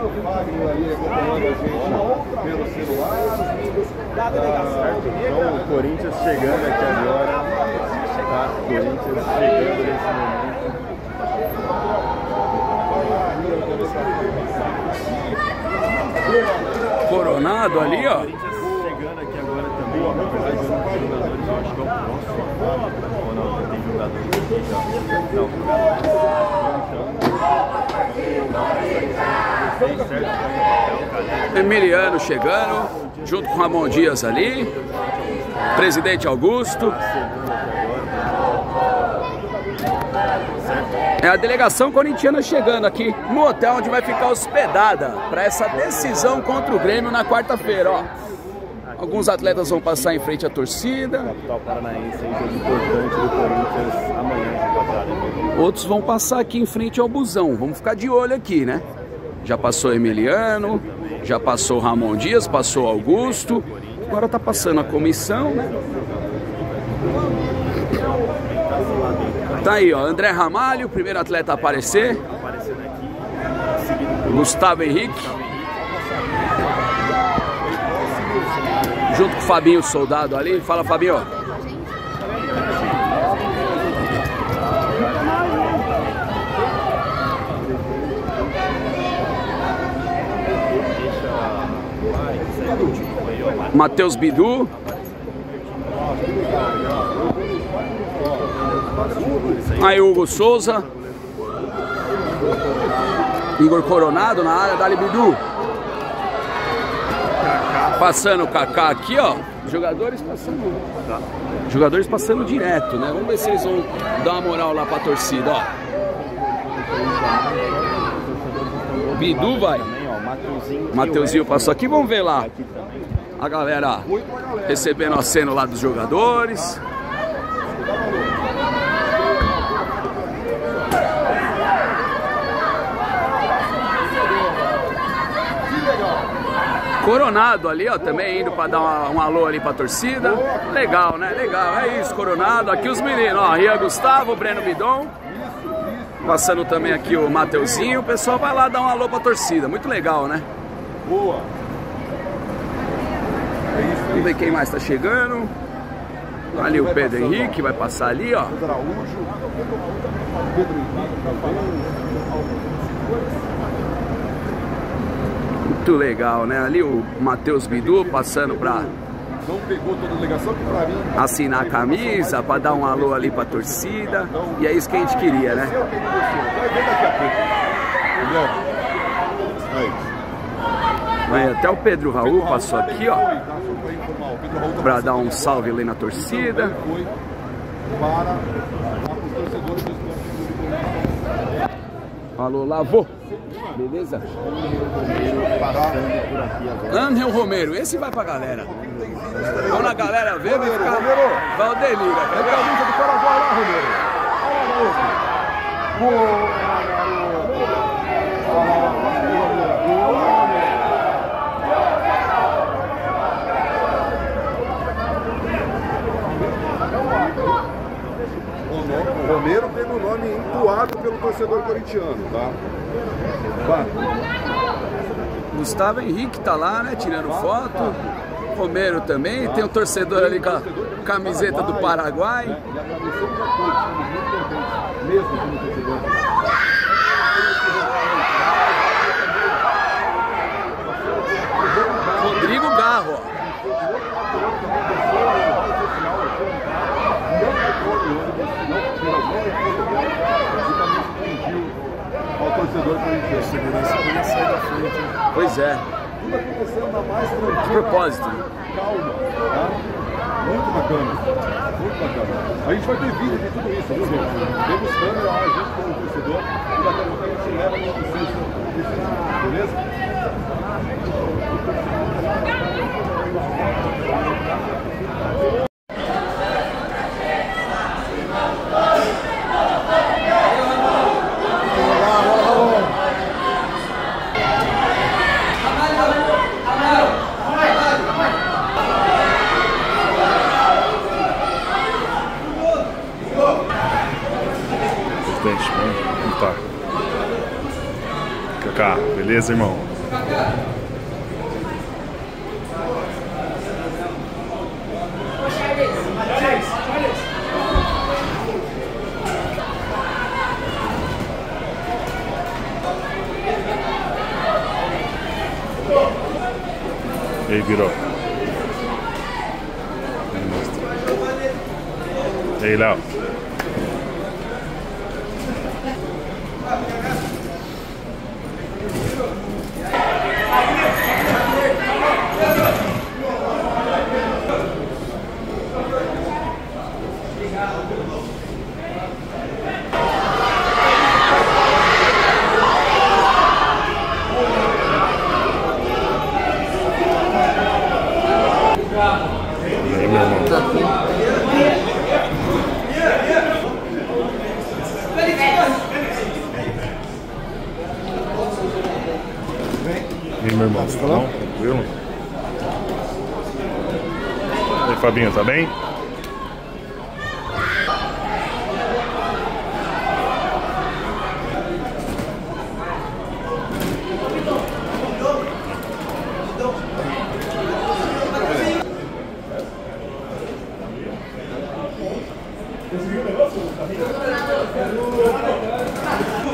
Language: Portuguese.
Fagner ali acompanhando a gente pelo celular. Então o Corinthians chegando aqui agora. Tá? Corinthians chegando nesse momento. Coronado ali, ó. Chegando aqui agora também. Na verdade, eu não tenho jogadores, eu acho que é o próximo. Ou não, já tem jogadores aqui já. Não, Emiliano chegando, junto com Ramon Dias ali. Presidente Augusto. É a delegação corintiana chegando aqui no hotel onde vai ficar hospedada para essa decisão contra o Grêmio na quarta-feira, ó. Alguns atletas vão passar em frente à torcida. Capital Paranaense, jogo importante do Corinthians amanhã. Outros vão passar aqui em frente ao busão. Vamos ficar de olho aqui, né? Já passou Emiliano, já passou Ramon Dias, passou Augusto. Agora tá passando a comissão, né? Tá aí, ó, André Ramalho, primeiro atleta a aparecer. Gustavo Henrique. Junto com o Fabinho Soldado ali. Fala, Fabinho. Matheus Bidu. Aí Hugo Souza. Igor Coronado na área, Dali Bidu. Passando o Kaká aqui, ó. Jogadores passando direto, né? Vamos ver se eles vão dar uma moral lá pra torcida, ó. Bidu vai. Mateuzinho passou aqui, vamos ver lá. A galera recebendo aceno lá dos jogadores. Coronado ali, ó, também indo para dar um alô ali pra torcida. Legal, né? Legal, é isso, Coronado. Aqui os meninos, ó, Rian Gustavo, Breno Bidon. Passando também aqui o Mateuzinho. O pessoal vai lá dar um alô pra torcida. Muito legal, né? Boa. Vamos ver quem mais tá chegando. Ali o Pedro Henrique vai passar ali, ó. Muito legal, né? Ali o Matheus Bidu passando pra não pegou toda a delegação, que pra mim assinar a camisa, pra dar um alô ali pra torcida. E é isso que a gente queria, né? vai ver daqui a pouco. Aí, até o Pedro Raul passou aqui, ó, pra dar um salve ali na torcida. Alô, Lavô. Beleza? Angel Romero, esse vai pra galera. Quando a galera vê, vai ficar Valdelira. É a camisa do Paraguai lá, Romero. O Romero teve o nome entoado pelo torcedor corintiano, tá? Gustavo Henrique tá lá, né, tirando foto. Romero também, tem um torcedor ali com a camiseta do Paraguai. E a camiseta da Corinthians, muito contente, mesmo como torcedor. Rodrigo Garro, ó. Ao torcedor corintiano. Segurança conhecer da frente. Pois é. Tudo acontecendo da mais tranquila. De propósito. Calma, tá? Muito bacana. Muito bacana. A gente vai ter vídeo de tudo isso, viu, gente? Temos câmera lá, a gente como torcedor. E daqui a pouco a gente leva no processo. Beleza? Como tá? Kaká, beleza, irmão? E aí, virou. E aí, Léo. E aí, meu irmão. E aí, meu irmão, tá bom? Tranquilo? E aí, Fabinho, tá bem? Conseguiu o negócio?